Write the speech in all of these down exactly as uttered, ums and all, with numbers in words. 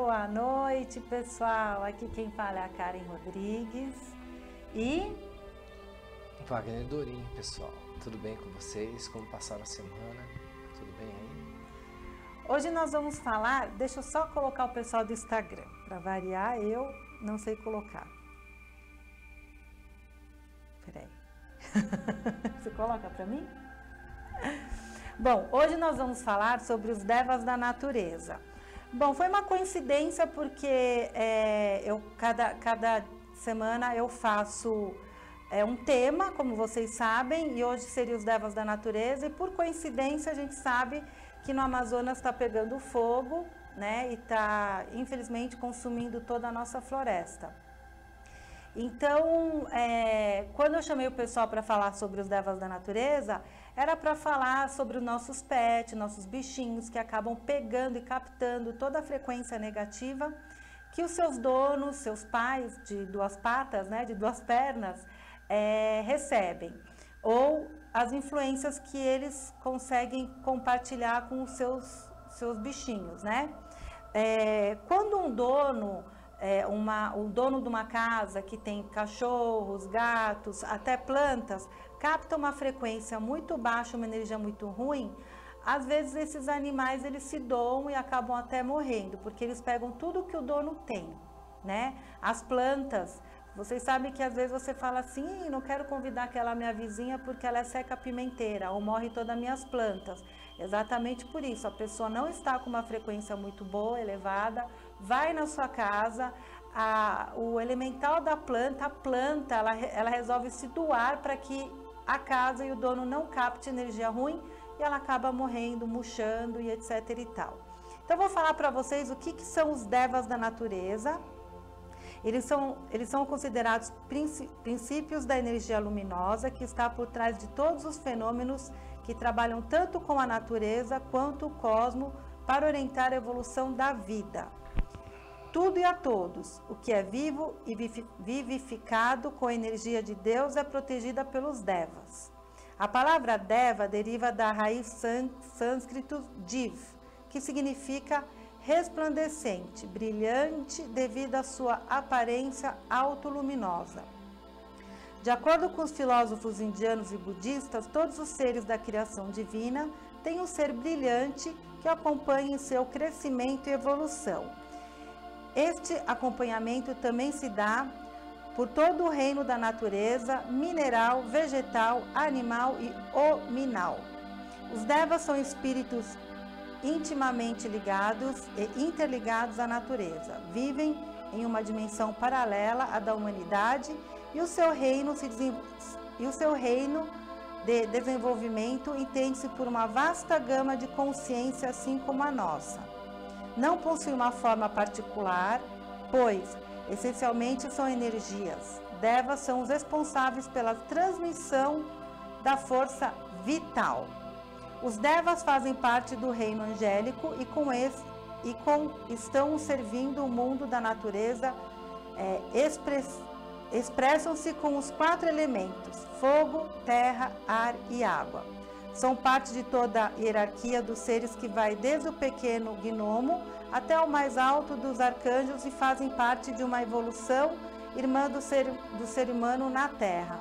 Boa noite, pessoal. Aqui quem fala é a Karen Rodrigues e... Wagner Dorim, pessoal. Tudo bem com vocês? Como passaram a semana? Tudo bem aí? Hoje nós vamos falar... Deixa eu só colocar o pessoal do Instagram. Para variar, eu não sei colocar. Peraí. Você coloca para mim? Bom, hoje nós vamos falar sobre os devas da natureza. Bom, foi uma coincidência porque é, eu, cada, cada semana eu faço é, um tema, como vocês sabem, e hoje seria os devas da natureza, e por coincidência a gente sabe que no Amazonas está pegando fogo, né, e está, infelizmente, consumindo toda a nossa floresta. Então, é, quando eu chamei o pessoal para falar sobre os devas da natureza, era para falar sobre os nossos pets, nossos bichinhos que acabam pegando e captando toda a frequência negativa que os seus donos, seus pais de duas patas, né, de duas pernas, é, recebem. Ou as influências que eles conseguem compartilhar com os seus, seus bichinhos, né? É, quando um dono... É uma, o dono de uma casa que tem cachorros, gatos, até plantas, capta uma frequência muito baixa, uma energia muito ruim, às vezes esses animais eles se doam e acabam até morrendo, porque eles pegam tudo que o dono tem, né? As plantas, vocês sabem que às vezes você fala assim, não quero convidar aquela minha vizinha porque ela é seca pimenteira, ou morre todas as minhas plantas. Exatamente por isso, a pessoa não está com uma frequência muito boa, elevada, vai na sua casa, a, o elemental da planta, a planta, ela, ela resolve se doar para que a casa e o dono não capte energia ruim e ela acaba morrendo, murchando e etc e tal. Então, eu vou falar para vocês o que, que são os devas da natureza. Eles são, eles são considerados princípios da energia luminosa que está por trás de todos os fenômenos que trabalham tanto com a natureza quanto o cosmos para orientar a evolução da vida. Tudo e a todos, o que é vivo e vivificado com a energia de Deus é protegida pelos devas. A palavra deva deriva da raiz sânscrito div, que significa resplandecente, brilhante devido à sua aparência autoluminosa. De acordo com os filósofos indianos e budistas, todos os seres da criação divina têm um ser brilhante que acompanha em seu crescimento e evolução. Este acompanhamento também se dá por todo o reino da natureza, mineral, vegetal, animal e hominal. Os devas são espíritos intimamente ligados e interligados à natureza. Vivem em uma dimensão paralela à da humanidade e o seu reino, se desen... e o seu reino de desenvolvimento entende-se por uma vasta gama de consciência, assim como a nossa. Não possui uma forma particular, pois, essencialmente, são energias. Devas são os responsáveis pela transmissão da força vital. Os devas fazem parte do reino angélico e com esse, e com, estão servindo o mundo da natureza, é, express, expressam-se com os quatro elementos, fogo, terra, ar e água. São parte de toda a hierarquia dos seres que vai desde o pequeno gnomo até o mais alto dos arcanjos e fazem parte de uma evolução irmã do ser, do ser humano na Terra.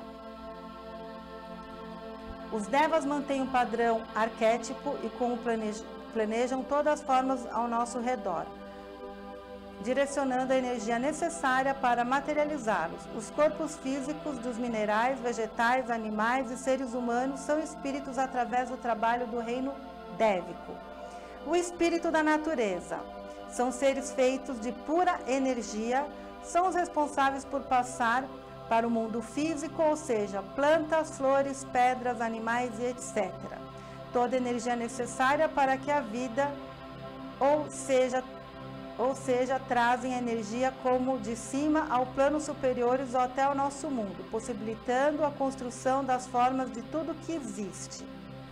Os devas mantêm um padrão arquétipo e como planejam, planejam todas as formas ao nosso redor, direcionando a energia necessária para materializá-los. Os corpos físicos dos minerais, vegetais, animais e seres humanos são espíritos através do trabalho do reino dévico. O espírito da natureza são seres feitos de pura energia, são os responsáveis por passar para o mundo físico, ou seja, plantas, flores, pedras, animais e etcétera. Toda energia necessária para que a vida, ou seja, ou seja, trazem a energia como de cima ao plano superiores ou até ao nosso mundo, possibilitando a construção das formas de tudo que existe.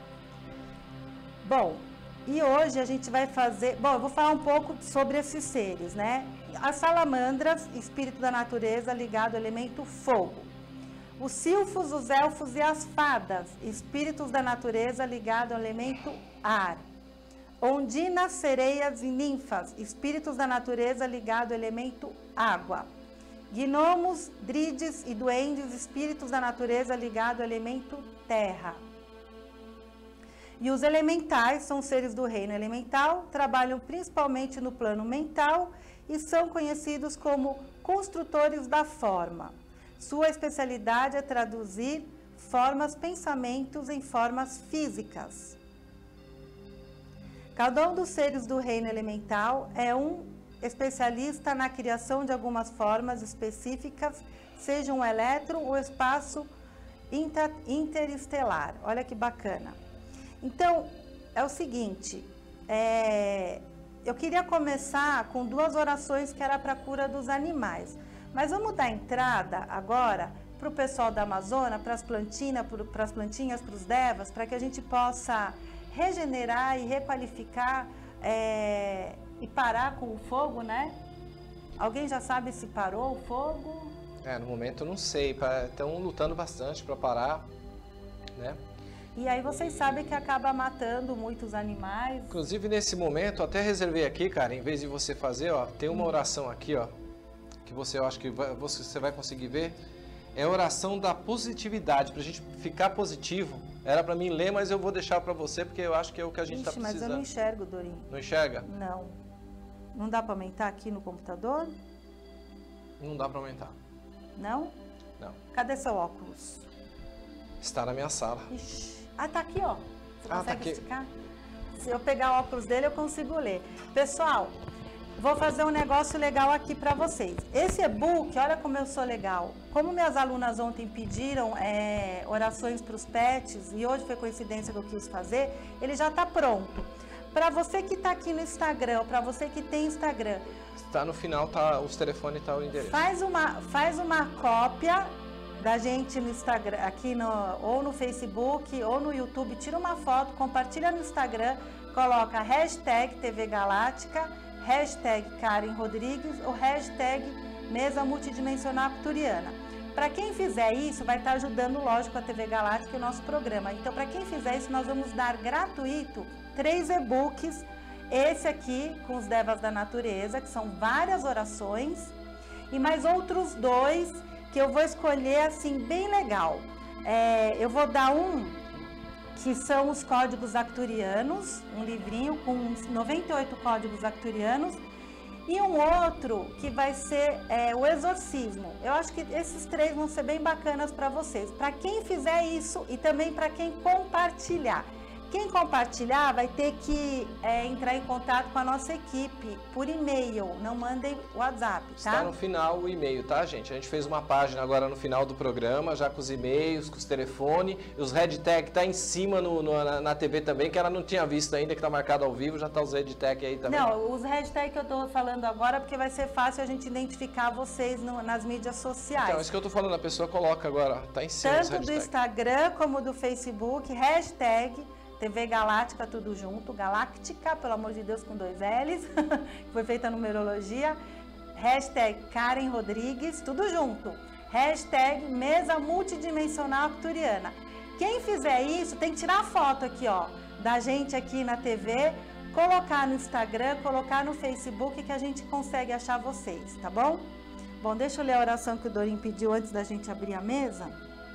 Bom, e hoje a gente vai fazer... Bom, eu vou falar um pouco sobre esses seres, né? As salamandras, espírito da natureza ligado ao elemento fogo. Os silfos, os elfos e as fadas, espíritos da natureza ligado ao elemento ar. ondinas, sereias e ninfas, espíritos da natureza ligado ao elemento água. Gnomos, drides e duendes, espíritos da natureza ligado ao elemento terra. E os elementais são seres do reino elemental, trabalham principalmente no plano mental e são conhecidos como construtores da forma. Sua especialidade é traduzir formas, pensamentos em formas físicas. Cada um dos seres do reino elemental é um especialista na criação de algumas formas específicas, seja um elétron ou espaço inter, interestelar. Olha que bacana. Então, é o seguinte, é, eu queria começar com duas orações que era para a cura dos animais. Mas vamos dar entrada agora para o pessoal da Amazônia, para as plantinhas, para as plantinhas, para os devas, para que a gente possa regenerar e requalificar é, e parar com o fogo, né? Alguém já sabe se parou o fogo? É, no momento eu não sei, estão lutando bastante para parar, né? E aí vocês e... sabem que acaba matando muitos animais. Inclusive nesse momento, até reservei aqui, cara, em vez de você fazer, ó, tem uma hum. oração aqui, ó, que você, eu acho que vai, você vai conseguir ver. É a oração da positividade, pra gente ficar positivo. Era pra mim ler, mas eu vou deixar pra você, porque eu acho que é o que a gente Ixi, tá precisando. Mas eu não enxergo, Dorim. Não enxerga? Não. Não dá pra aumentar aqui no computador? Não dá pra aumentar. Não? Não. Cadê seu óculos? Está na minha sala. Ixi. Ah, tá aqui, ó. Você ah, consegue tá aqui. esticar? Se eu pegar o óculos dele, eu consigo ler. Pessoal, vou fazer um negócio legal aqui para vocês. Esse e-book, olha como eu sou legal. Como minhas alunas ontem pediram é, orações para os pets, e hoje foi coincidência que eu quis fazer, ele já está pronto. Para você que está aqui no Instagram, para você que tem Instagram... Está no final, tá, os telefones tá o endereço. Faz uma, faz uma cópia da gente no Instagram, aqui no, ou no Facebook, ou no YouTube, tira uma foto, compartilha no Instagram, coloca hashtag T V Galáctica, hashtag Karen Rodrigues ou hashtag Mesa Multidimensional Arcturiana. Para quem fizer isso, vai estar ajudando, lógico, a T V Galáctica e o nosso programa. Então, para quem fizer isso, nós vamos dar gratuito três e-books. Esse aqui, com os Devas da Natureza, que são várias orações, e mais outros dois que eu vou escolher, assim, bem legal. É, eu vou dar um que são os códigos arcturianos, um livrinho com noventa e oito códigos arcturianos, e um outro que vai ser é, o exorcismo. Eu acho que esses três vão ser bem bacanas para vocês, para quem fizer isso e também para quem compartilhar. Quem compartilhar vai ter que é, entrar em contato com a nossa equipe por e-mail, não mandem WhatsApp, tá? Está no final o e-mail, tá, gente? A gente fez uma página agora no final do programa, já com os e-mails, com os telefones, e os hashtag tá em cima no, no, na, na T V também, que ela não tinha visto ainda, que tá marcado ao vivo, já tá os hashtag aí também. Não, os hashtag que eu tô falando agora, porque vai ser fácil a gente identificar vocês no, nas mídias sociais. Então, isso que eu tô falando, a pessoa coloca agora, tá em cima Tanto do Instagram como do Facebook, hashtag T V Galáctica, tudo junto, Galáctica, pelo amor de Deus, com dois L's, foi feita a numerologia, hashtag Karen Rodrigues, tudo junto, hashtag Mesa Multidimensional Arcturiana. Quem fizer isso, tem que tirar a foto aqui, ó, da gente aqui na T V, colocar no Instagram, colocar no Facebook, que a gente consegue achar vocês, tá bom? Bom, deixa eu ler a oração que o Dorim pediu antes da gente abrir a mesa.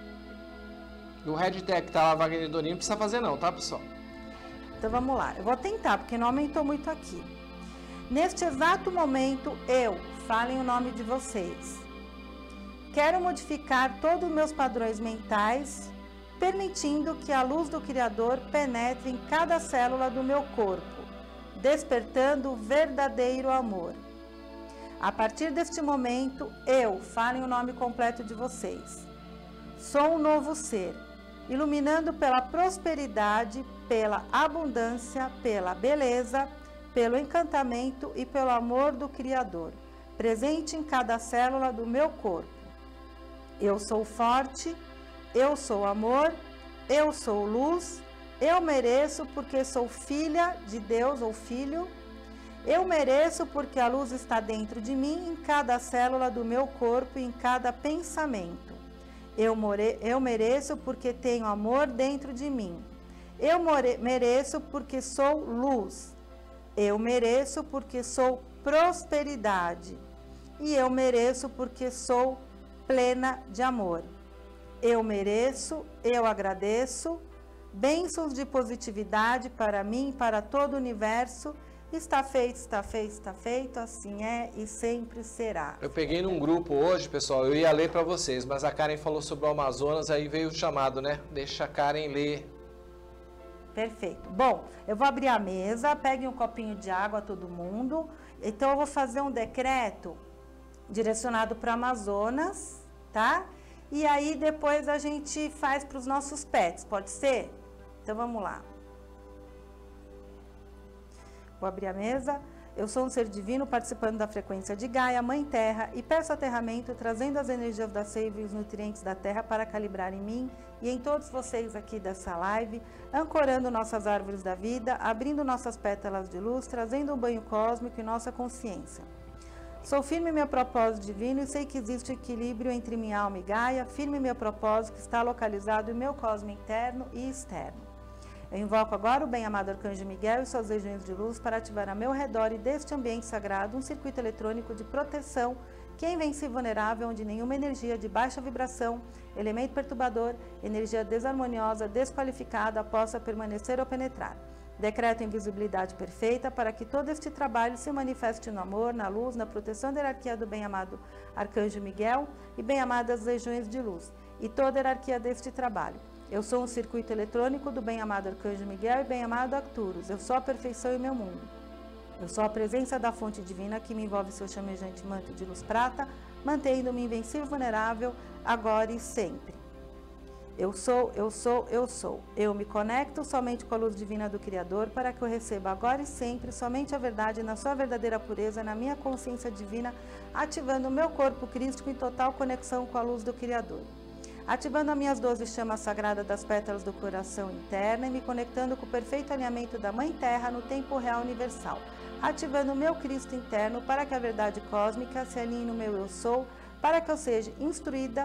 O hashtag que tá lá, Wagner Dorinho, não precisa fazer não, tá, pessoal? Então vamos lá, eu vou tentar, porque não aumentou muito aqui. Neste exato momento, eu, falem o nome de vocês, quero modificar todos os meus padrões mentais, permitindo que a luz do Criador penetre em cada célula do meu corpo, despertando o verdadeiro amor. A partir deste momento, eu, falem o nome completo de vocês, sou um novo ser, iluminando pela prosperidade, pela abundância, pela beleza, pelo encantamento e pelo amor do Criador, presente em cada célula do meu corpo. Eu sou forte, eu sou amor, eu sou luz, eu mereço porque sou filha de Deus ou filho, eu mereço porque a luz está dentro de mim, em cada célula do meu corpo e em cada pensamento. Eu, more, eu mereço porque tenho amor dentro de mim. Eu more, mereço porque sou luz. Eu mereço porque sou prosperidade. E eu mereço porque sou plena de amor. Eu mereço, eu agradeço. Bênçãos de positividade para mim, para todo o universo. Está feito, está feito, está feito, assim é e sempre será. Eu peguei num grupo hoje, pessoal, eu ia ler para vocês, mas a Karen falou sobre o Amazonas, aí veio o chamado, né? Deixa a Karen ler. Perfeito. Bom, eu vou abrir a mesa, pegue um copinho de água todo mundo. Então, eu vou fazer um decreto direcionado para o Amazonas, tá? E aí, depois a gente faz para os nossos pets, pode ser? Então, vamos lá. Vou abrir a mesa. Eu sou um ser divino participando da frequência de Gaia, Mãe Terra, e peço aterramento, trazendo as energias da seiva e os nutrientes da Terra para calibrar em mim e em todos vocês aqui dessa live, ancorando nossas árvores da vida, abrindo nossas pétalas de luz, trazendo um banho cósmico em nossa consciência. Sou firme em meu propósito divino e sei que existe equilíbrio entre minha alma e Gaia, firme em meu propósito que está localizado em meu cosmo interno e externo. Eu invoco agora o bem-amado Arcanjo Miguel e suas legiões de luz para ativar a meu redor e deste ambiente sagrado um circuito eletrônico de proteção que é invencível e vulnerável, onde nenhuma energia de baixa vibração, elemento perturbador, energia desarmoniosa, desqualificada possa permanecer ou penetrar. Decreto invisibilidade perfeita para que todo este trabalho se manifeste no amor, na luz, na proteção da hierarquia do bem-amado Arcanjo Miguel e bem-amadas legiões de luz e toda a hierarquia deste trabalho. Eu sou um circuito eletrônico do bem-amado Arcanjo Miguel e bem-amado Arcturus. Eu sou a perfeição em meu mundo. Eu sou a presença da fonte divina que me envolve seu chamejante manto de luz prata, mantendo-me invencível e vulnerável agora e sempre. Eu sou, eu sou, eu sou. Eu me conecto somente com a luz divina do Criador para que eu receba agora e sempre somente a verdade na sua verdadeira pureza, na minha consciência divina, ativando o meu corpo crístico em total conexão com a luz do Criador. Ativando as minhas doze chamas sagradas das pétalas do coração interna e me conectando com o perfeito alinhamento da Mãe Terra no tempo real universal. Ativando o meu Cristo interno para que a verdade cósmica se alinhe no meu eu sou, para que eu seja instruída,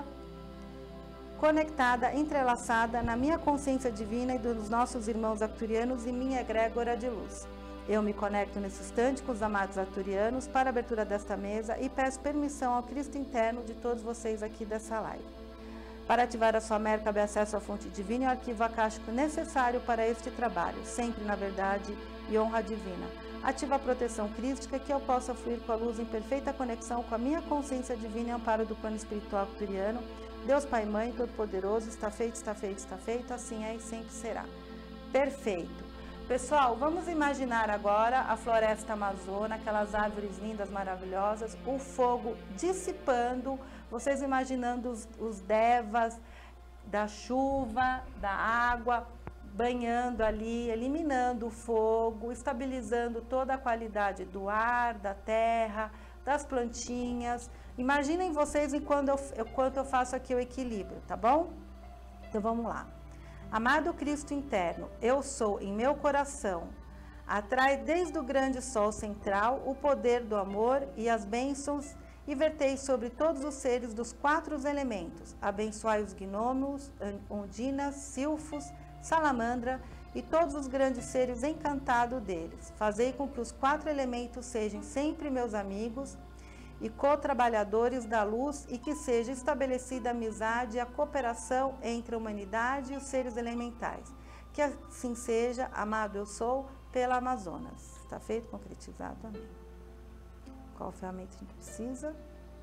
conectada, entrelaçada na minha consciência divina e dos nossos irmãos arcturianos e minha egrégora de luz. Eu me conecto nesse instante com os amados arcturianos para a abertura desta mesa e peço permissão ao Cristo interno de todos vocês aqui dessa live. Para ativar a sua merca, cabe acesso à fonte divina e ao arquivo acástico necessário para este trabalho, sempre na verdade e honra divina. Ativa a proteção crística que eu possa fluir com a luz em perfeita conexão com a minha consciência divina e amparo do plano espiritual arcturiano. Deus Pai e Mãe, Todo-Poderoso, está feito, está feito, está feito, assim é e sempre será. Perfeito. Pessoal, vamos imaginar agora a floresta amazônica, aquelas árvores lindas, maravilhosas, o fogo dissipando, vocês imaginando os, os devas da chuva, da água, banhando ali, eliminando o fogo, estabilizando toda a qualidade do ar, da terra, das plantinhas. Imaginem vocês enquanto eu, enquanto eu faço aqui o equilíbrio, tá bom? Então vamos lá. Amado Cristo interno, eu sou em meu coração. Atrai desde o grande sol central o poder do amor e as bênçãos e vertei sobre todos os seres dos quatro elementos. Abençoai os gnomos, ondinas, silfos, salamandra e todos os grandes seres encantados deles. Fazei com que os quatro elementos sejam sempre meus amigos e co-trabalhadores da luz e que seja estabelecida a amizade e a cooperação entre a humanidade e os seres elementais. Que assim seja, amado eu sou, pela Amazonas. Está feito, concretizado, amém. Qual ferramenta a gente precisa?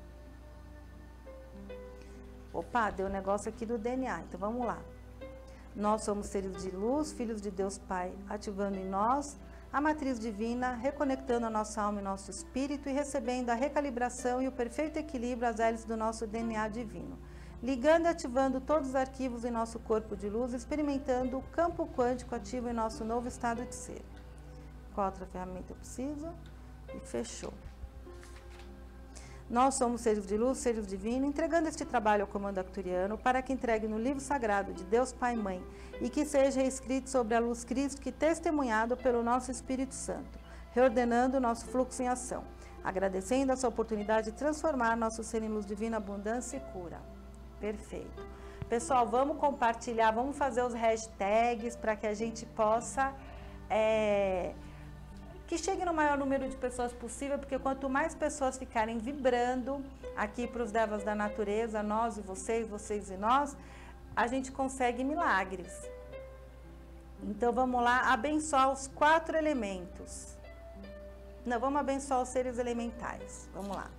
Opa, deu um negócio aqui do D N A, então vamos lá. Nós somos seres de luz, filhos de Deus Pai, ativando em nós a matriz divina, reconectando a nossa alma e nosso espírito e recebendo a recalibração e o perfeito equilíbrio às hélices do nosso D N A divino. Ligando e ativando todos os arquivos em nosso corpo de luz, experimentando o campo quântico ativo em nosso novo estado de ser. Qual outra ferramenta eu preciso? E fechou. Nós somos seres de luz, seres divinos, entregando este trabalho ao comando arcturiano para que entregue no livro sagrado de Deus Pai e Mãe e que seja escrito sobre a luz crística e testemunhado pelo nosso Espírito Santo, reordenando o nosso fluxo em ação, agradecendo essa oportunidade de transformar nosso ser em luz divina, abundância e cura. Perfeito. Pessoal, vamos compartilhar, vamos fazer os hashtags para que a gente possa... É... que chegue no maior número de pessoas possível, porque quanto mais pessoas ficarem vibrando aqui para os devas da natureza, nós e vocês, vocês e nós, a gente consegue milagres. Então vamos lá, abençoar os quatro elementos. Não, vamos abençoar os seres elementais. Vamos lá.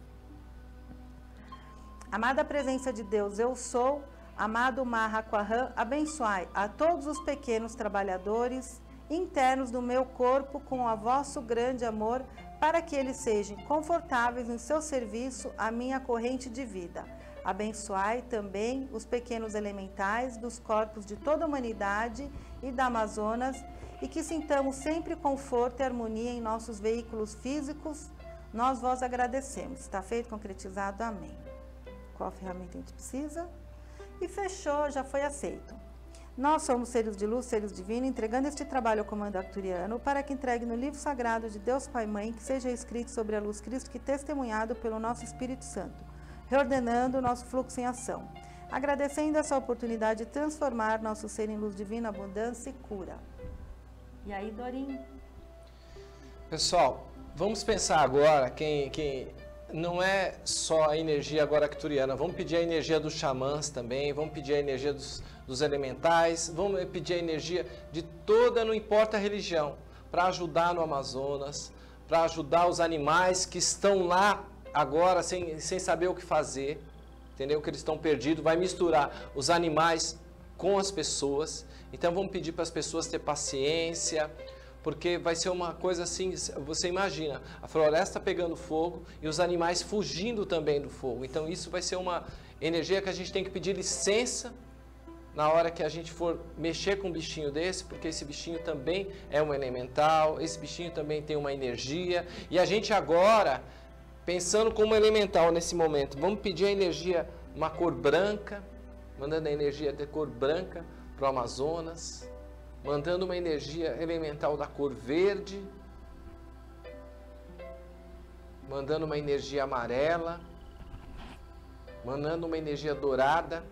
Amada presença de Deus, eu sou, amado Mahaquarã, abençoai a todos os pequenos trabalhadores internos do meu corpo com o vosso grande amor, para que eles sejam confortáveis em seu serviço à minha corrente de vida. Abençoai também os pequenos elementais dos corpos de toda a humanidade e da Amazonas, e que sintamos sempre conforto e harmonia em nossos veículos físicos. Nós vos agradecemos. Está feito, concretizado, amém. Qual ferramenta a gente precisa? E fechou, já foi aceito. Nós somos seres de luz, seres divinos, entregando este trabalho ao comando arturiano, para que entregue no livro sagrado de Deus Pai e Mãe, que seja escrito sobre a luz Cristo, que testemunhado pelo nosso Espírito Santo, reordenando o nosso fluxo em ação, agradecendo essa oportunidade de transformar nosso ser em luz divina, abundância e cura. E aí, Dorim? Pessoal, vamos pensar agora quem... quem... não é só a energia agora arcturiana, vamos pedir a energia dos xamãs também, vamos pedir a energia dos, dos elementais, vamos pedir a energia de toda, não importa a religião, para ajudar no Amazonas, para ajudar os animais que estão lá agora sem, sem saber o que fazer, entendeu? Que eles estão perdidos, vai misturar os animais com as pessoas, então vamos pedir para as pessoas ter paciência, porque vai ser uma coisa assim, você imagina, a floresta pegando fogo e os animais fugindo também do fogo. Então isso vai ser uma energia que a gente tem que pedir licença na hora que a gente for mexer com um bichinho desse, porque esse bichinho também é um elemental, esse bichinho também tem uma energia. E a gente agora, pensando como elemental nesse momento, vamos pedir a energia, uma cor branca, mandando a energia de cor branca para o Amazonas, mandando uma energia elemental da cor verde, mandando uma energia amarela, mandando uma energia dourada,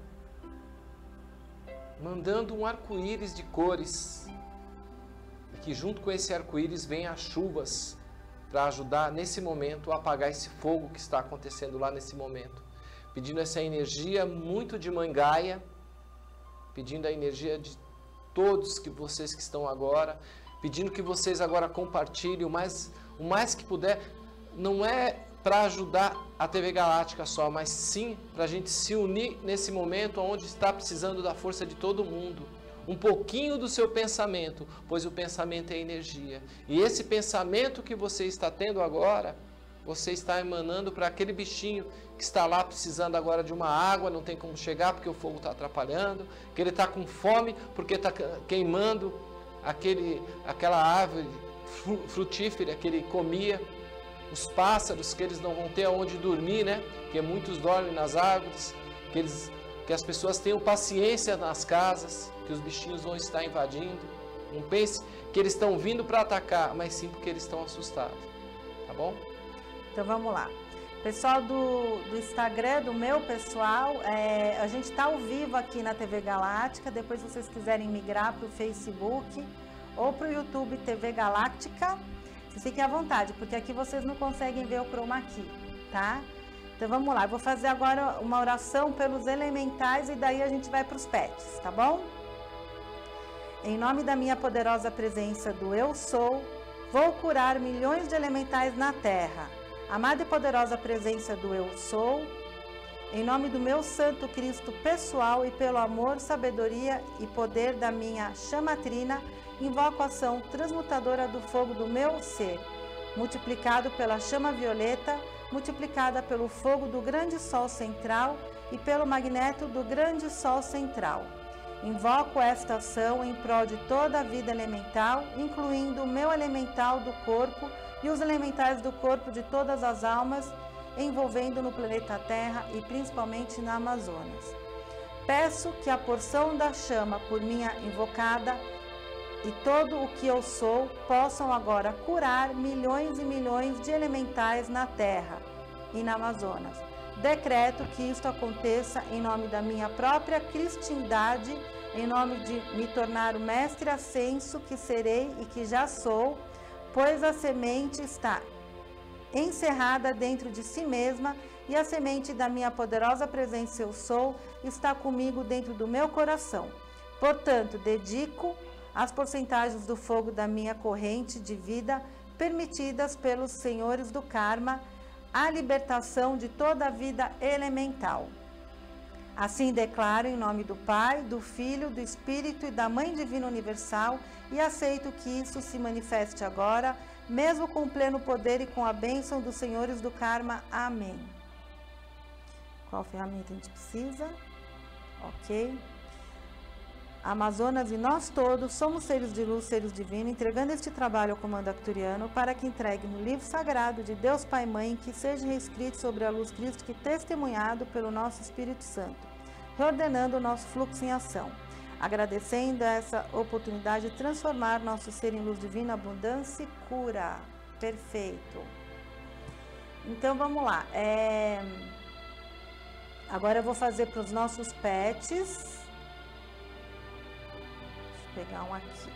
mandando um arco-íris de cores, e que junto com esse arco-íris venham as chuvas para ajudar nesse momento a apagar esse fogo que está acontecendo lá nesse momento, pedindo essa energia muito de mangaia, pedindo a energia de todos que vocês que estão agora, pedindo que vocês agora compartilhem o mais, o mais que puder, não é para ajudar a T V Galáctica só, mas sim para a gente se unir nesse momento onde está precisando da força de todo mundo, um pouquinho do seu pensamento, pois o pensamento é energia, e esse pensamento que você está tendo agora, você está emanando para aquele bichinho que está lá precisando agora de uma água, não tem como chegar porque o fogo está atrapalhando, que ele está com fome porque está queimando aquele, aquela árvore frutífera que ele comia, os pássaros que eles não vão ter aonde dormir, né? Porque muitos dormem nas árvores, que, eles, que as pessoas tenham paciência nas casas, que os bichinhos vão estar invadindo. Não pense que eles estão vindo para atacar, mas sim porque eles estão assustados, tá bom? Então vamos lá. Pessoal do, do Instagram, do meu pessoal, é, a gente está ao vivo aqui na T V Galáctica. Depois, se vocês quiserem migrar para o Facebook ou para o YouTube T V Galáctica, vocês fiquem à vontade, porque aqui vocês não conseguem ver o chroma aqui, tá? Então vamos lá, eu vou fazer agora uma oração pelos elementais e daí a gente vai para os pets, tá bom? Em nome da minha poderosa presença do Eu Sou, vou curar milhões de elementais na Terra. Amada e poderosa presença do Eu Sou, em nome do meu Santo Cristo pessoal e pelo amor, sabedoria e poder da minha chamatrina, invoco a ação transmutadora do fogo do meu ser, multiplicado pela chama violeta, multiplicada pelo fogo do grande sol central e pelo magneto do grande sol central. Invoco esta ação em prol de toda a vida elemental, incluindo o meu elemental do corpo e os elementais do corpo de todas as almas, envolvendo no planeta Terra e principalmente na Amazonas. Peço que a porção da chama por minha invocada e todo o que eu sou possam agora curar milhões e milhões de elementais na Terra e na Amazonas. Decreto que isto aconteça em nome da minha própria cristandade, em nome de me tornar o mestre ascenso que serei e que já sou, pois a semente está encerrada dentro de si mesma e a semente da minha poderosa presença eu sou está comigo dentro do meu coração. Portanto, dedico as porcentagens do fogo da minha corrente de vida permitidas pelos senhores do karma à libertação de toda a vida elemental. Assim declaro em nome do Pai, do Filho, do Espírito e da Mãe Divina Universal e aceito que isso se manifeste agora, mesmo com pleno poder e com a bênção dos senhores do karma. Amém. Qual ferramenta a gente precisa? Ok. Amazonas e nós todos somos seres de luz, seres divinos, entregando este trabalho ao comando arcturiano para que entregue no livro sagrado de Deus Pai e Mãe, que seja reescrito sobre a luz crística e testemunhado pelo nosso Espírito Santo, reordenando o nosso fluxo em ação, agradecendo essa oportunidade de transformar nosso ser em luz divina, abundância e cura. Perfeito. Então vamos lá. É... Agora eu vou fazer para os nossos pets. Vou pegar um aqui.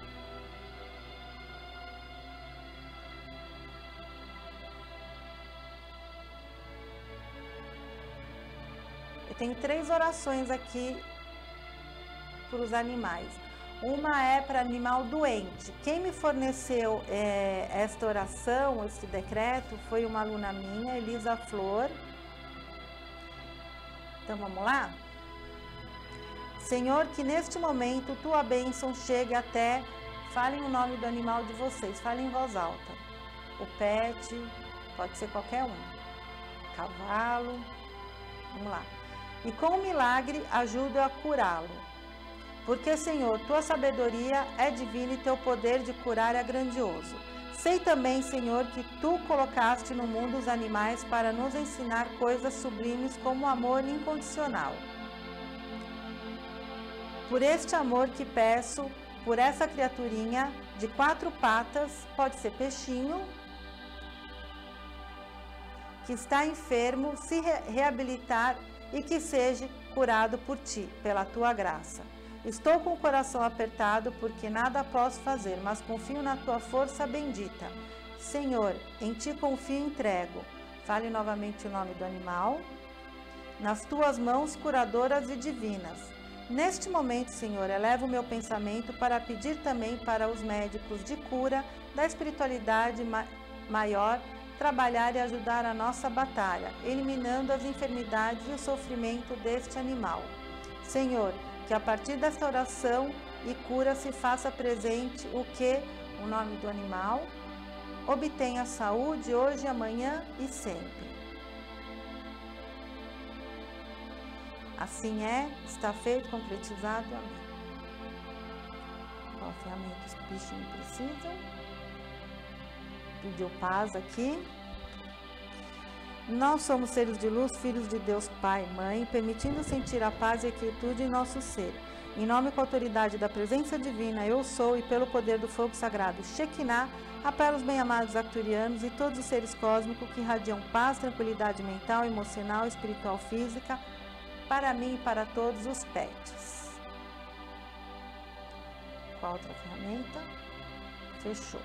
Eu tenho três orações aqui para os animais. Uma é para animal doente. Quem me forneceu é, esta oração, este decreto, foi uma aluna minha, Elisa Flor. Então vamos lá? Senhor, que neste momento tua bênção chegue até, falem o nome do animal de vocês, falem em voz alta. O pet, pode ser qualquer um. Cavalo, vamos lá. E com o milagre ajuda a curá-lo. Porque, Senhor, tua sabedoria é divina e teu poder de curar é grandioso. Sei também, Senhor, que tu colocaste no mundo os animais para nos ensinar coisas sublimes como o amor incondicional. Por este amor que peço, por essa criaturinha de quatro patas, pode ser peixinho, que está enfermo, se re reabilitar e que seja curado por ti, pela tua graça. Estou com o coração apertado porque nada posso fazer, mas confio na tua força bendita. Senhor, em ti confio e entrego. Fale novamente o nome do animal. Nas tuas mãos curadoras e divinas. Neste momento, Senhor, elevo o meu pensamento para pedir também para os médicos de cura da espiritualidade ma maior trabalhar e ajudar a nossa batalha, eliminando as enfermidades e o sofrimento deste animal. Senhor, que a partir desta oração e cura se faça presente o que, o nome do animal, obtenha saúde hoje, amanhã e sempre. Assim é, está feito, concretizado, amém. Qual ferramenta os bichinhos precisam? Pediu paz aqui. Nós somos seres de luz, filhos de Deus Pai e Mãe, permitindo sentir a paz e a quietude em nosso ser. Em nome e com a autoridade da presença divina, eu sou, e pelo poder do fogo sagrado Shekinah, apelo os bem-amados arcturianos e todos os seres cósmicos que irradiam paz, tranquilidade mental, emocional, espiritual, física, para mim e para todos os pets. Qual outra ferramenta? Fechou.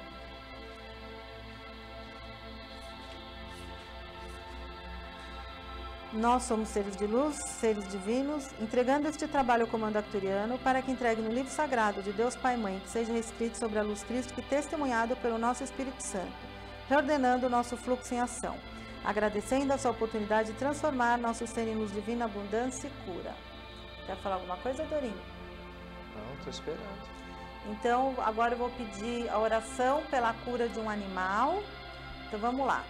Nós somos seres de luz, seres divinos, entregando este trabalho ao comando arcturiano para que entregue no livro sagrado de Deus Pai e Mãe, que seja escrito sobre a luz crística e testemunhado pelo nosso Espírito Santo, reordenando o nosso fluxo em ação, agradecendo a sua oportunidade de transformar nosso ser em luz divina, abundância e cura. Quer falar alguma coisa, Dorinho? Não, estou esperando. Então, agora eu vou pedir a oração pela cura de um animal. Então, vamos lá.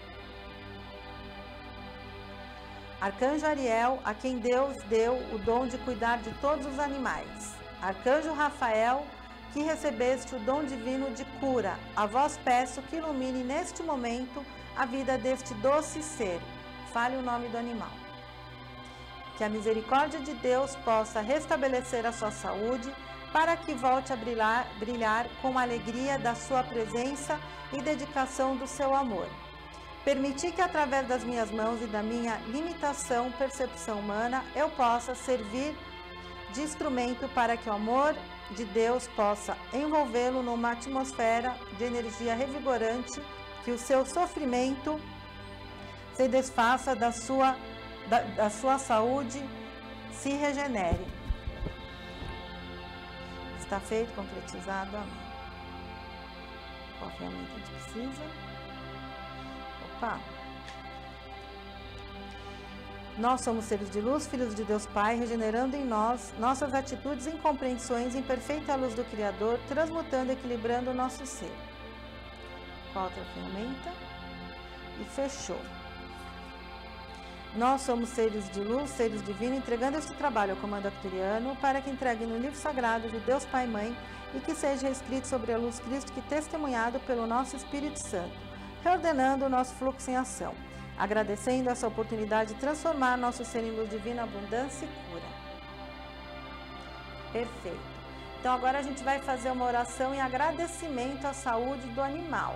Arcanjo Ariel, a quem Deus deu o dom de cuidar de todos os animais. Arcanjo Rafael, que recebeste o dom divino de cura, a vós peço que ilumine neste momento a vida deste doce ser. Fale o nome do animal. Que a misericórdia de Deus possa restabelecer a sua saúde, para que volte a brilhar, brilhar com a alegria da sua presença e dedicação do seu amor. Permitir que através das minhas mãos e da minha limitação, percepção humana, eu possa servir de instrumento para que o amor de Deus possa envolvê-lo numa atmosfera de energia revigorante, que o seu sofrimento se desfaça da sua, da, da sua saúde, se regenere. Está feito, concretizado, amém. Qual ferramenta a gente precisa? Opa! Nós somos seres de luz, filhos de Deus Pai, regenerando em nós nossas atitudes e incompreensões em perfeita luz do Criador, transmutando e equilibrando o nosso ser. Qual outra ferramenta? E fechou. Nós somos seres de luz, seres divinos, entregando este trabalho ao comando arcturiano para que entregue no livro sagrado de Deus Pai e Mãe e que seja escrito sobre a luz Cristo que testemunhado pelo nosso Espírito Santo, reordenando o nosso fluxo em ação, agradecendo essa oportunidade de transformar nosso ser em luz divina, abundância e cura. Perfeito. Então agora a gente vai fazer uma oração em agradecimento à saúde do animal.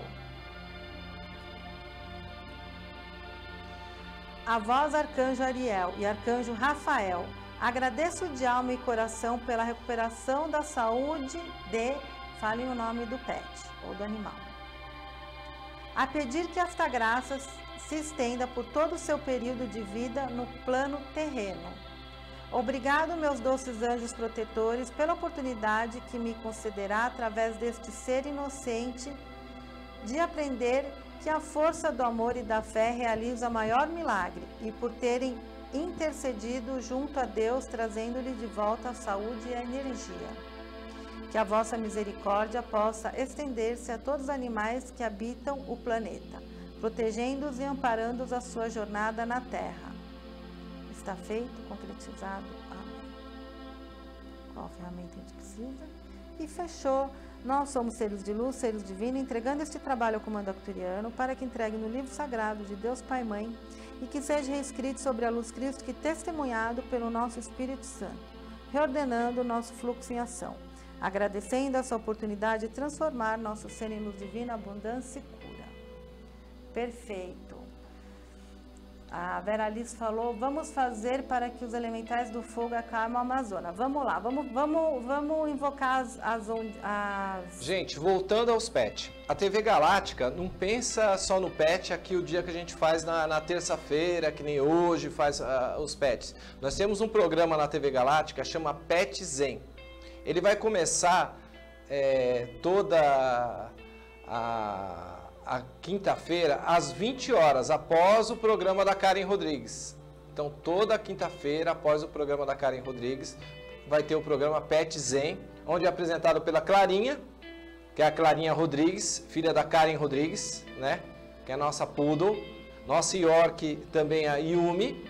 A vós, Arcanjo Ariel e Arcanjo Rafael, agradeço de alma e coração pela recuperação da saúde de... Falem o nome do pet ou do animal. A pedir que esta graça se estenda por todo o seu período de vida no plano terreno. Obrigado, meus doces anjos protetores, pela oportunidade que me concederá através deste ser inocente de aprender que a força do amor e da fé realiza o maior milagre e por terem intercedido junto a Deus, trazendo-lhe de volta a saúde e a energia. Que a vossa misericórdia possa estender-se a todos os animais que habitam o planeta, protegendo-os e amparando-os a sua jornada na Terra. Está feito, concretizado, amém. Qual ferramenta a gente precisa? E fechou. Nós somos seres de luz, seres divinos, entregando este trabalho ao comando arcturiano para que entregue no livro sagrado de Deus Pai e Mãe e que seja reescrito sobre a luz Cristo que testemunhado pelo nosso Espírito Santo, reordenando o nosso fluxo em ação, agradecendo essa oportunidade de transformar nosso ser em luz divina, abundância e cura. Perfeito. A Vera Alice falou, vamos fazer para que os elementais do fogo acalmem a Amazônia. Vamos lá, vamos, vamos, vamos invocar as, as, as... Gente, voltando aos pets. A T V Galáctica não pensa só no pet aqui o dia que a gente faz na, na terça-feira, que nem hoje faz uh, os pets. Nós temos um programa na T V Galáctica, chama Pet Zen. Ele vai começar é, toda a... a quinta-feira, às vinte horas, após o programa da Karen Rodrigues. Então, toda quinta-feira, após o programa da Karen Rodrigues, vai ter o programa Pet Zen, onde é apresentado pela Clarinha, que é a Clarinha Rodrigues, filha da Karen Rodrigues, né? Que é a nossa Poodle. Nossa York também a Yumi.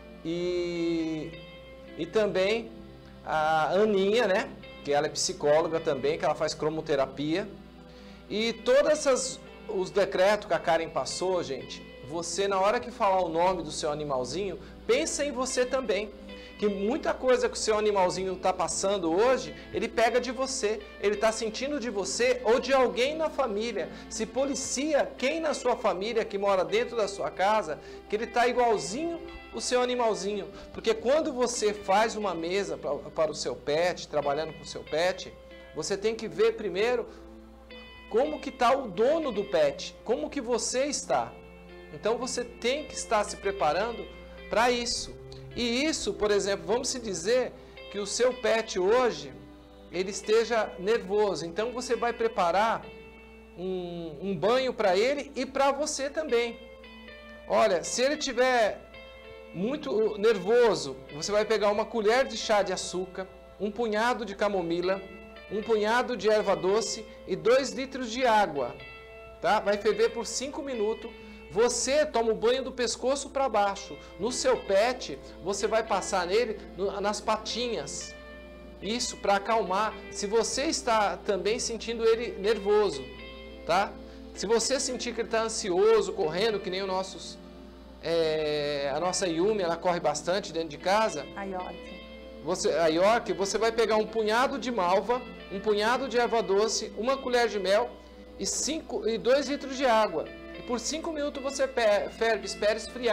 E, e também a Aninha, né? Que ela é psicóloga também, que ela faz cromoterapia. E todas essas... os decretos que a Karen passou, gente, você na hora que falar o nome do seu animalzinho, pensa em você também. Que muita coisa que o seu animalzinho está passando hoje, ele pega de você, ele está sentindo de você ou de alguém na família. Se policia quem na sua família que mora dentro da sua casa, que ele está igualzinho o seu animalzinho. Porque quando você faz uma mesa pra, para o seu pet, trabalhando com o seu pet, você tem que ver primeiro como que está o dono do pet, como que você está. Então você tem que estar se preparando para isso. E isso, por exemplo, vamos se dizer que o seu pet hoje, ele esteja nervoso. Então você vai preparar um, um banho para ele e para você também. Olha, se ele estiver muito nervoso, você vai pegar uma colher de chá de açúcar, um punhado de camomila, um punhado de erva doce e dois litros de água, tá? Vai ferver por cinco minutos. Você toma o banho do pescoço para baixo. No seu pet, você vai passar nele no, nas patinhas. Isso para acalmar. Se você está também sentindo ele nervoso, tá? Se você sentir que ele está ansioso, correndo, que nem os nossos, é, a nossa Yumi, ela corre bastante dentro de casa. A York. Você, a York, você vai pegar um punhado de malva, um punhado de erva doce, uma colher de mel e, e dois litros de água. E por cinco minutos você ferve, espera esfriar.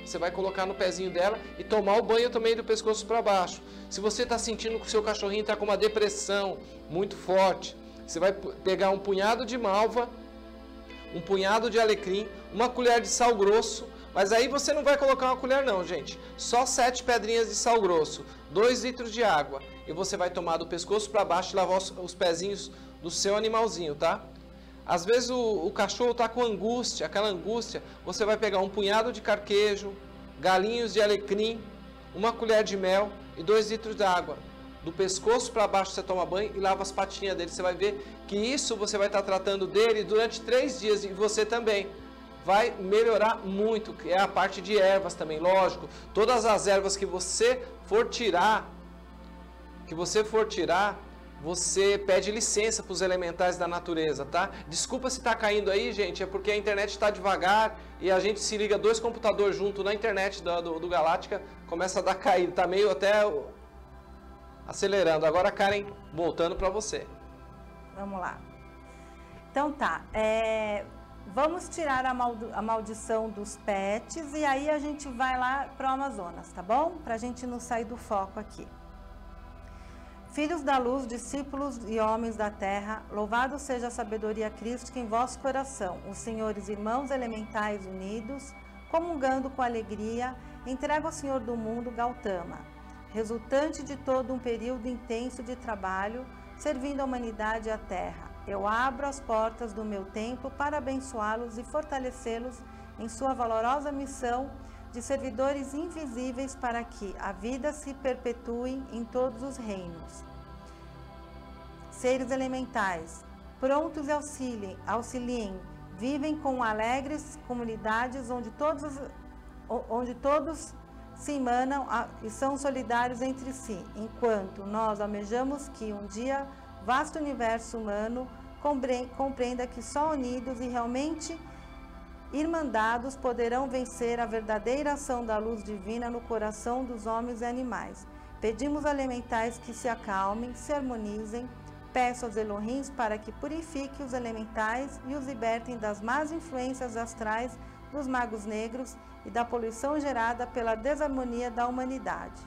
você vai colocar no pezinho dela e tomar o banho também do pescoço para baixo. Se você está sentindo que o seu cachorrinho está com uma depressão muito forte, você vai pegar um punhado de malva, um punhado de alecrim, uma colher de sal grosso, mas aí você não vai colocar uma colher não, gente. Só sete pedrinhas de sal grosso, dois litros de água. E você vai tomar do pescoço para baixo e lavar os, os pezinhos do seu animalzinho, tá? Às vezes o, o cachorro está com angústia, aquela angústia, você vai pegar um punhado de carquejo, galinhos de alecrim, uma colher de mel e dois litros de água. Do pescoço para baixo você toma banho e lava as patinhas dele. Você vai ver que isso você vai estar tratando dele durante três dias e você também. Vai melhorar muito, que é a parte de ervas também, lógico. Todas as ervas que você for tirar, que você for tirar, você pede licença para os elementais da natureza, tá? Desculpa se está caindo aí, gente, é porque a internet está devagar e a gente se liga dois computadores junto na internet do, do, do Galáctica, começa a dar caída, tá meio até acelerando. Agora, Karen, voltando para você. Vamos lá. Então tá, é... vamos tirar a, maldi a maldição dos pets e aí a gente vai lá para o Amazonas, tá bom? Para a gente não sair do foco aqui. Filhos da luz, discípulos e homens da terra, louvado seja a sabedoria crística em vosso coração, os senhores irmãos elementais unidos, comungando com alegria, entrega ao Senhor do mundo Gautama, resultante de todo um período intenso de trabalho, servindo a humanidade e a terra. Eu abro as portas do meu templo para abençoá-los e fortalecê-los em sua valorosa missão de servidores invisíveis para que a vida se perpetue em todos os reinos. Seres elementais, prontos e auxiliem, auxiliem, vivem com alegres comunidades onde todos, onde todos se emanam e são solidários entre si, enquanto nós almejamos que um dia vasto universo humano compreenda que só unidos e realmente irmandados poderão vencer a verdadeira ação da luz divina no coração dos homens e animais. Pedimos aos elementais que se acalmem, se harmonizem. Peço aos Elohims para que purifiquem os elementais e os libertem das más influências astrais dos magos negros e da poluição gerada pela desarmonia da humanidade.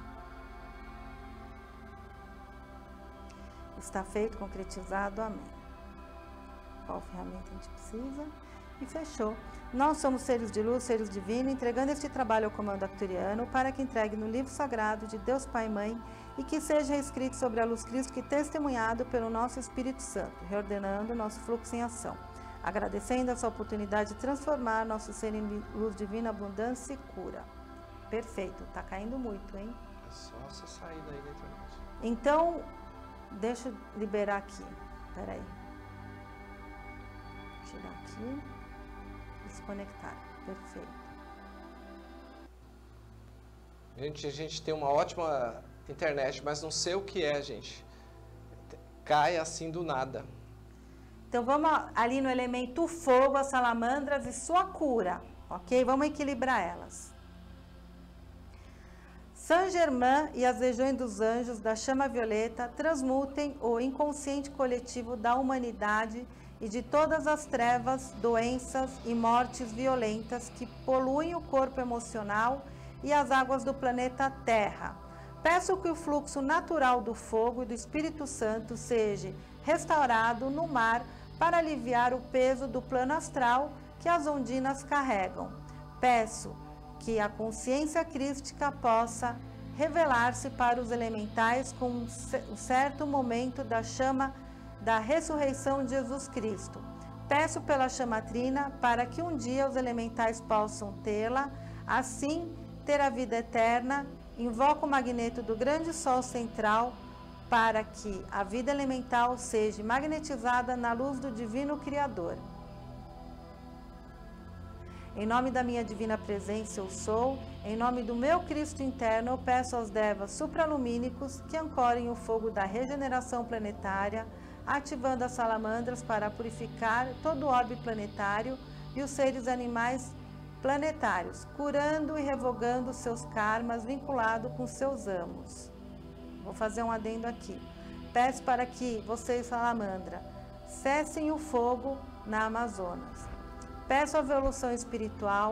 Está feito, concretizado, amém. Qual ferramenta a gente precisa? E fechou. Nós somos seres de luz, seres divinos, entregando este trabalho ao comando acturiano para que entregue no livro sagrado de Deus Pai e Mãe e que seja escrito sobre a luz crística e testemunhado pelo nosso Espírito Santo, reordenando nosso fluxo em ação. Agradecendo essa oportunidade de transformar nosso ser em luz divina, abundância e cura. Perfeito, tá caindo muito, hein? É só você sair daí da internet. Então, deixa eu liberar aqui. Peraí. Tirar aqui. Desconectar. Perfeito. Gente, a gente tem uma ótima internet, mas não sei o que é, gente. Cai assim do nada. Então vamos ali no elemento fogo, as salamandras e sua cura, ok? Vamos equilibrar elas. Saint Germain e as legiões dos anjos da chama violeta transmutem o inconsciente coletivo da humanidade e de todas as trevas, doenças e mortes violentas que poluem o corpo emocional e as águas do planeta Terra. Peço que o fluxo natural do fogo e do Espírito Santo seja restaurado no mar para aliviar o peso do plano astral que as ondinas carregam. Peço que a consciência crística possa revelar-se para os elementais com um certo momento da chama da ressurreição de Jesus Cristo. Peço pela chama trina para que um dia os elementais possam tê-la, assim ter a vida eterna. Invoco o magneto do grande sol central para que a vida elemental seja magnetizada na luz do divino Criador. Em nome da minha divina presença eu sou, em nome do meu Cristo interno, eu peço aos devas supralumínicos que ancorem o fogo da regeneração planetária, ativando as salamandras para purificar todo o orbe planetário e os seres animais planetários, curando e revogando seus karmas vinculados com seus amos. Vou fazer um adendo aqui. Peço para que vocês, salamandra, cessem o fogo na Amazonas. Peço a evolução espiritual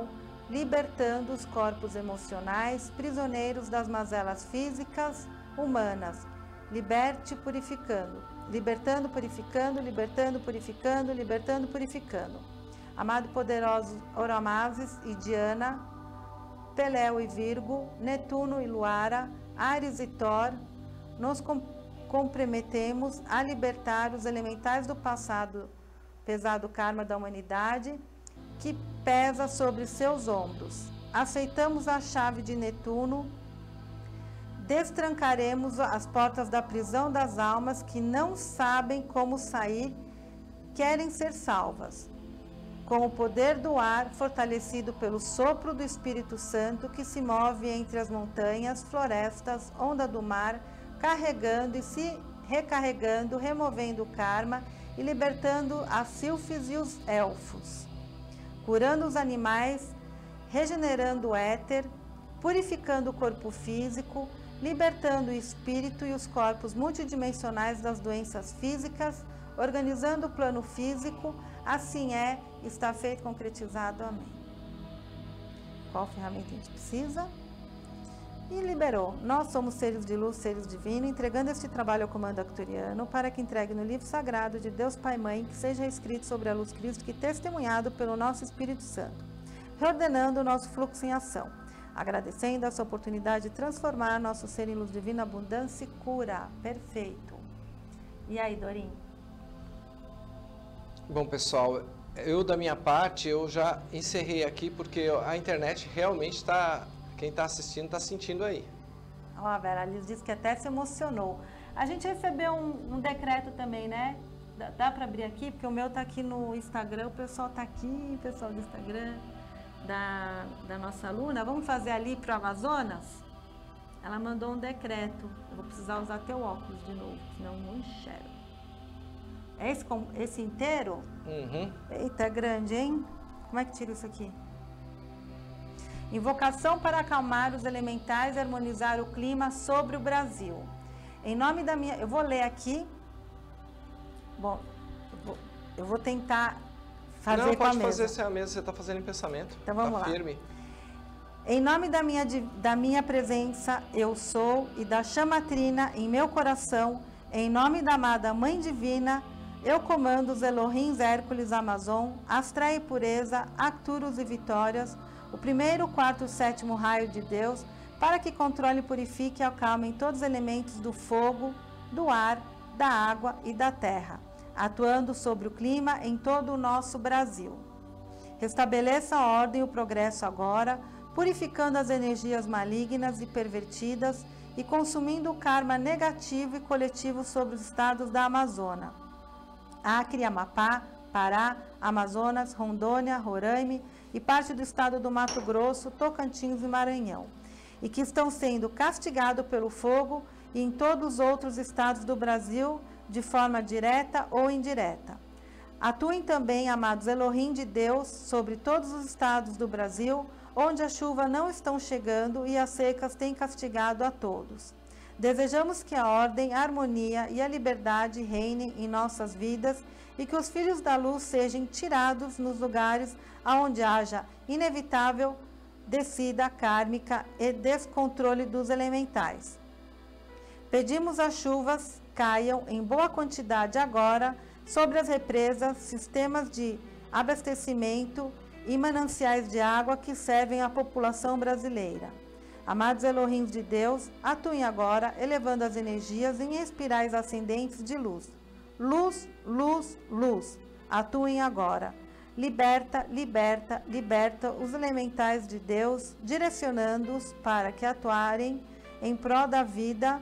libertando os corpos emocionais, prisioneiros das mazelas físicas, humanas. Liberte purificando, libertando, purificando, libertando, purificando, libertando, purificando. Amado e poderoso Oromazes e Diana, Peleu e Virgo, Netuno e Luara, Áries e Thor, nos comprometemos a libertar os elementais do passado, pesado karma da humanidade, que pesa sobre seus ombros. Aceitamos a chave de Netuno, destrancaremos as portas da prisão das almas que não sabem como sair, querem ser salvas. Com o poder do ar, fortalecido pelo sopro do Espírito Santo, que se move entre as montanhas, florestas, onda do mar, carregando e se recarregando, removendo o karma e libertando as sílfis e os elfos, curando os animais, regenerando o éter, purificando o corpo físico, libertando o espírito e os corpos multidimensionais das doenças físicas, organizando o plano físico, assim é, está feito, concretizado, amém. Qual ferramenta a gente precisa? E liberou. Nós somos seres de luz, seres divinos, entregando este trabalho ao comando arcturiano para que entregue no livro sagrado de Deus Pai e Mãe, que seja escrito sobre a luz crística e testemunhado pelo nosso Espírito Santo, reordenando o nosso fluxo em ação, agradecendo essa oportunidade de transformar nosso ser em luz divina, abundância e cura. Perfeito. E aí, Dorim? Bom, pessoal, eu da minha parte, eu já encerrei aqui porque a internet realmente está... Quem está assistindo está sentindo aí. Ó, a Vera Liz disse que até se emocionou. A gente recebeu um, um decreto também, né? Dá, dá para abrir aqui? Porque o meu tá aqui no Instagram, o pessoal tá aqui, o pessoal do Instagram da, da nossa aluna. Vamos fazer ali para o Amazonas? Ela mandou um decreto. Eu vou precisar usar teu óculos de novo, senão eu não enxergo. É esse, esse inteiro? Uhum. Eita, é grande, hein? Como é que tira isso aqui? Invocação para acalmar os elementais e harmonizar o clima sobre o Brasil. Em nome da minha... Eu vou ler aqui. Bom, eu vou, eu vou tentar fazer Não, com a mesa. Não, pode fazer se é a mesa, você está fazendo em pensamento. Então vamos tá lá. Firme. Em nome da minha, da minha presença, eu sou, e da chamatrina em meu coração, em nome da amada Mãe Divina, eu comando os Elohims, Hércules, Amazon, Astra e Pureza, Arcturus e Vitórias, o primeiro, quarto e sétimo raio de Deus, para que controle, purifique e acalmem todos os elementos do fogo, do ar, da água e da terra, atuando sobre o clima em todo o nosso Brasil. Restabeleça a ordem e o progresso agora, purificando as energias malignas e pervertidas e consumindo o karma negativo e coletivo sobre os estados da Amazônia, Acre, Amapá, Pará, Amazonas, Rondônia, Roraima e parte do estado do Mato Grosso, Tocantins e Maranhão, e que estão sendo castigados pelo fogo e em todos os outros estados do Brasil, de forma direta ou indireta. Atuem também, amados Elohim de Deus, sobre todos os estados do Brasil, onde a chuva não estão chegando e as secas têm castigado a todos. Desejamos que a ordem, a harmonia e a liberdade reinem em nossas vidas e que os filhos da luz sejam tirados nos lugares onde haja inevitável descida kármica e descontrole dos elementais. Pedimos as chuvas caiam em boa quantidade agora sobre as represas, sistemas de abastecimento e mananciais de água que servem à população brasileira. Amados Elohim de Deus, atuem agora, elevando as energias em espirais ascendentes de luz. Luz, luz, luz. Atuem agora. Liberta, liberta, liberta os elementais de Deus, direcionando-os para que atuarem em prol da vida.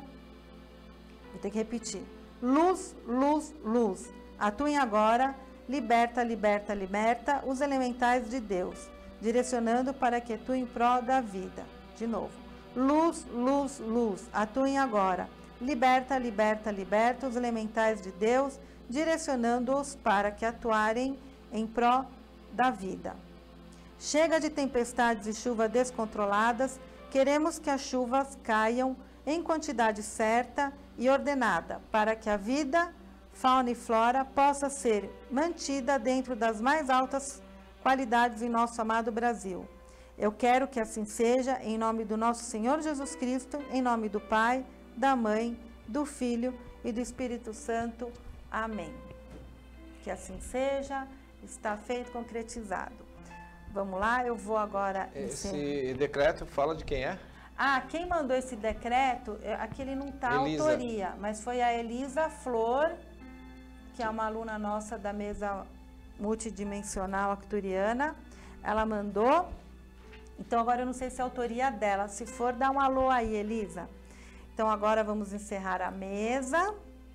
Vou ter que repetir. Luz, luz, luz. Atuem agora. Liberta, liberta, liberta os elementais de Deus, direcionando para que atuem em prol da vida. De novo. Luz, luz, luz. Atuem agora. Liberta, liberta, liberta os elementais de Deus, direcionando-os para que atuarem em pró da vida. Chega de tempestades e chuvas descontroladas. Queremos que as chuvas caiam em quantidade certa e ordenada, para que a vida, fauna e flora possa ser mantida dentro das mais altas qualidades em nosso amado Brasil. Eu quero que assim seja, em nome do nosso Senhor Jesus Cristo, em nome do Pai, da Mãe, do Filho e do Espírito Santo. Amém. Que assim seja, está feito, concretizado. Vamos lá, eu vou agora... Esse encerrar. decreto fala de quem é? Ah, quem mandou esse decreto, aqui ele não está a autoria, mas foi a Elisa Flor, que é uma aluna nossa da mesa multidimensional acturiana. Ela mandou... Então, agora eu não sei se é a autoria dela. Se for, dá um alô aí, Elisa. Então, agora vamos encerrar a mesa.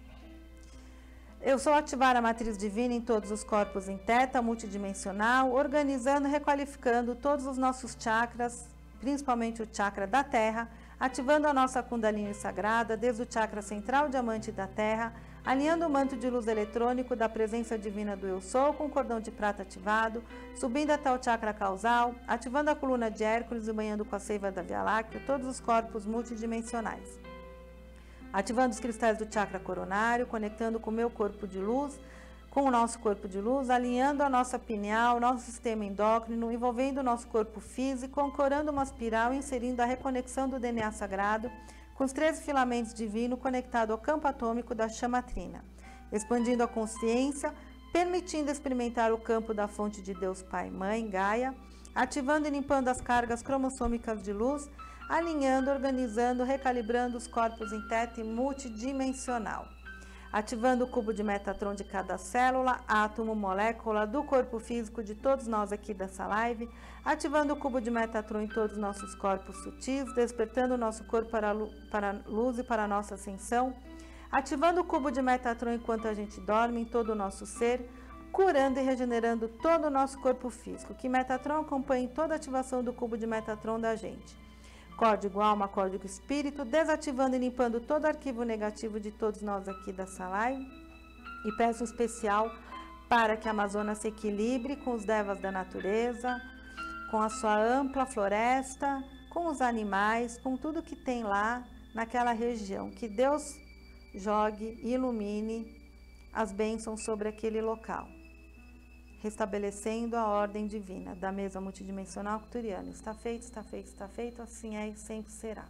Eu sou ativar a matriz divina em todos os corpos em teta multidimensional, organizando e requalificando todos os nossos chakras, principalmente o chakra da terra, ativando a nossa Kundalini sagrada, desde o chakra central diamante da terra, alinhando o manto de luz eletrônico da presença divina do Eu Sou com o cordão de prata ativado, subindo até o chakra causal, ativando a coluna de Hércules e banhando com a seiva da Via Láctea todos os corpos multidimensionais. Ativando os cristais do chakra coronário, conectando com o meu corpo de luz, com o nosso corpo de luz, alinhando a nossa pineal, nosso sistema endócrino, envolvendo o nosso corpo físico, ancorando uma espiral, inserindo a reconexão do D N A sagrado, com os treze filamentos divinos conectados ao campo atômico da chama trina, expandindo a consciência, permitindo experimentar o campo da fonte de Deus Pai e Mãe, Gaia, ativando e limpando as cargas cromossômicas de luz, alinhando, organizando, recalibrando os corpos em teta e multidimensional, ativando o cubo de Metatron de cada célula, átomo, molécula do corpo físico de todos nós aqui dessa live, ativando o cubo de Metatron em todos os nossos corpos sutis, despertando o nosso corpo para a, para a luz e para a nossa ascensão, ativando o cubo de Metatron enquanto a gente dorme em todo o nosso ser, curando e regenerando todo o nosso corpo físico, que Metatron acompanhe toda a ativação do cubo de Metatron da gente. Código alma, código espírito, desativando e limpando todo arquivo negativo de todos nós aqui dessa live. E peço um especial para que a Amazônia se equilibre com os devas da natureza, com a sua ampla floresta, com os animais, com tudo que tem lá naquela região. Que Deus jogue e ilumine as bênçãos sobre aquele local, restabelecendo a ordem divina da mesa multidimensional acturiana. Está feito, está feito, está feito, assim é e sempre será.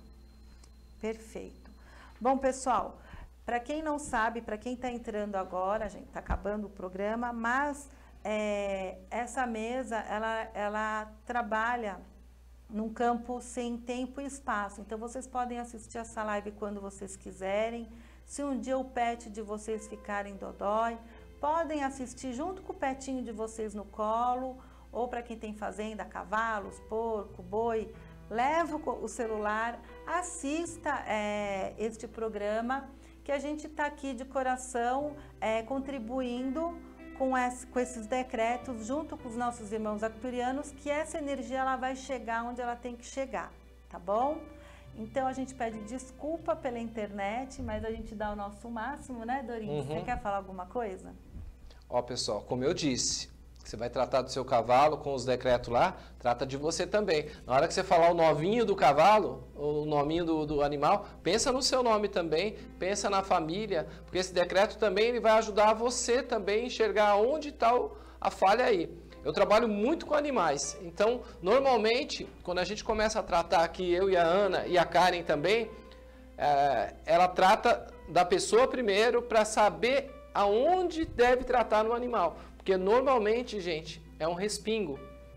Perfeito. Bom, pessoal, para quem não sabe, para quem está entrando agora, a gente está acabando o programa, mas é, essa mesa, ela, ela trabalha num campo sem tempo e espaço. Então, vocês podem assistir essa live quando vocês quiserem. Se um dia o pet de vocês ficarem dodói, podem assistir junto com o petinho de vocês no colo, ou para quem tem fazenda, cavalos, porco, boi, leva o celular, assista é, este programa, que a gente está aqui de coração é, contribuindo com, esse, com esses decretos, junto com os nossos irmãos acturianos, que essa energia ela vai chegar onde ela tem que chegar, tá bom? Então a gente pede desculpa pela internet, mas a gente dá o nosso máximo, né, Dorinho? Uhum. Você quer falar alguma coisa? Ó, pessoal, como eu disse, você vai tratar do seu cavalo com os decretos lá, trata de você também. Na hora que você falar o novinho do cavalo, o nominho do, do animal, pensa no seu nome também, pensa na família, porque esse decreto também ele vai ajudar você também a enxergar onde está a falha aí. Eu trabalho muito com animais, então, normalmente, quando a gente começa a tratar aqui, eu e a Ana e a Karen também, é, ela trata da pessoa primeiro para saber aonde deve tratar no animal. Porque normalmente, gente, é um respingo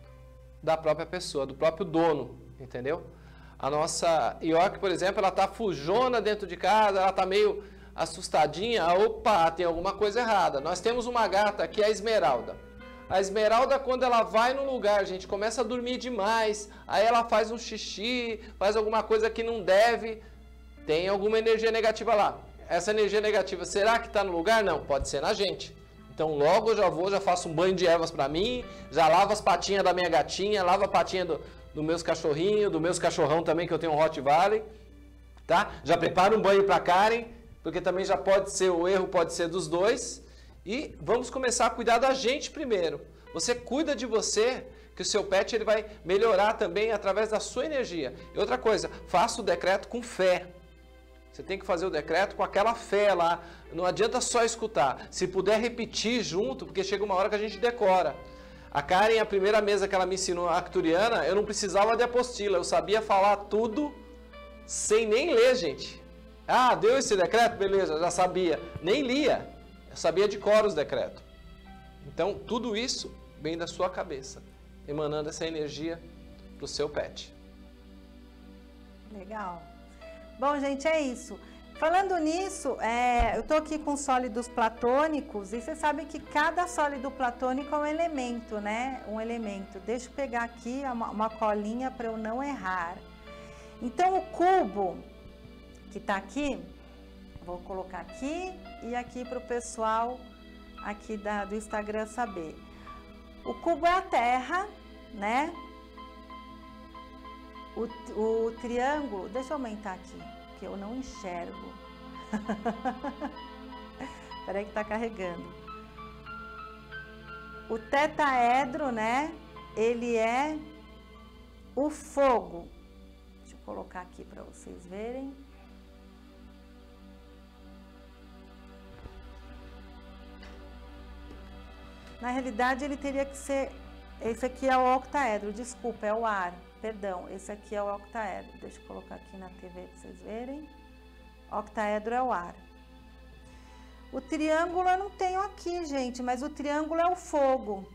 da própria pessoa, do próprio dono, entendeu? A nossa York, por exemplo, ela tá fujona dentro de casa, ela tá meio assustadinha, opa, tem alguma coisa errada. Nós temos uma gata aqui, a Esmeralda. A Esmeralda, quando ela vai no lugar, gente, começa a dormir demais, aí ela faz um xixi, faz alguma coisa que não deve, tem alguma energia negativa lá. Essa energia negativa, será que está no lugar? Não, pode ser na gente. Então logo eu já vou, já faço um banho de ervas para mim, já lavo as patinhas da minha gatinha, lavo a patinha do, do meus cachorrinhos, do meus cachorrão também, que eu tenho um Rottweiler, tá? Já preparo um banho para Karen, porque também já pode ser, o erro pode ser dos dois. E vamos começar a cuidar da gente primeiro. Você cuida de você, que o seu pet ele vai melhorar também através da sua energia. E outra coisa, faça o decreto com fé. Você tem que fazer o decreto com aquela fé lá. Não adianta só escutar. Se puder repetir junto, porque chega uma hora que a gente decora. A Karen, a primeira mesa que ela me ensinou a Arcturiana, eu não precisava de apostila, eu sabia falar tudo sem nem ler, gente. Ah, deu esse decreto? Beleza, já sabia. Nem lia, eu sabia de cor os decretos. Então, tudo isso vem da sua cabeça, emanando essa energia para o seu pet. Legal. Bom, gente, é isso. Falando nisso, é, eu estou aqui com sólidos platônicos e vocês sabem que cada sólido platônico é um elemento, né? Um elemento. Deixa eu pegar aqui uma, uma colinha para eu não errar. Então, o cubo que está aqui, vou colocar aqui e aqui para o pessoal aqui da, do Instagram saber. O cubo é a Terra, né? O, o triângulo, deixa eu aumentar aqui, que eu não enxergo. Peraí que tá carregando. O tetaedro, né? Ele é o fogo. Deixa eu colocar aqui para vocês verem. Na realidade, ele teria que ser... Esse aqui é o octaedro, desculpa, é o ar. Perdão, esse aqui é o octaedro. Deixa eu colocar aqui na T V para vocês verem. Octaedro é o ar. O triângulo eu não tenho aqui, gente, mas o triângulo é o fogo.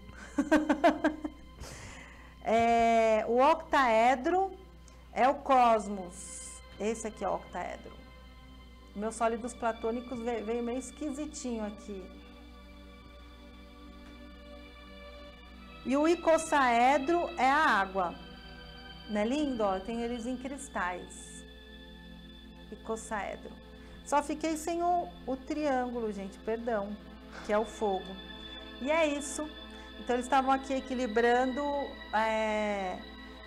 é, o octaedro é o cosmos. Esse aqui é o octaedro. Meus sólidos platônicos veio, veio meio esquisitinho aqui. E o icossaedro é a água. Não é lindo? Ó, tem eles em cristais. Icossaedro. Só fiquei sem o, o triângulo, gente, perdão, que é o fogo. E é isso. Então, eles estavam aqui equilibrando é,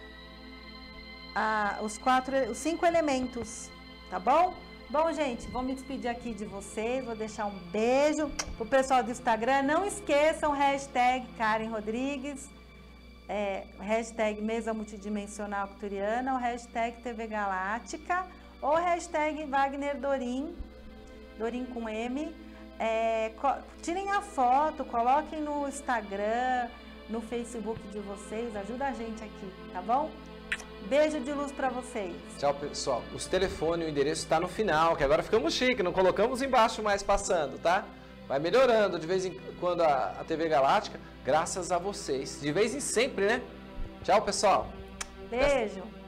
a, os, quatro, os cinco elementos, tá bom? Bom, gente, vou me despedir aqui de vocês, vou deixar um beijo pro pessoal do Instagram. Não esqueçam, hashtag Karen Rodrigues, é, hashtag Mesa Multidimensional Arcturiana, ou hashtag T V Galáctica, ou hashtag Wagner Dorim, Dorim com M. É, tirem a foto, coloquem no Instagram, no Facebook de vocês, ajuda a gente aqui, tá bom? Beijo de luz para vocês. Tchau, pessoal. Os telefones e o endereço está no final, que agora ficamos chique, não colocamos embaixo mais passando, tá? Vai melhorando de vez em quando a, a T V Galáctica, graças a vocês. De vez em sempre, né? Tchau, pessoal. Beijo.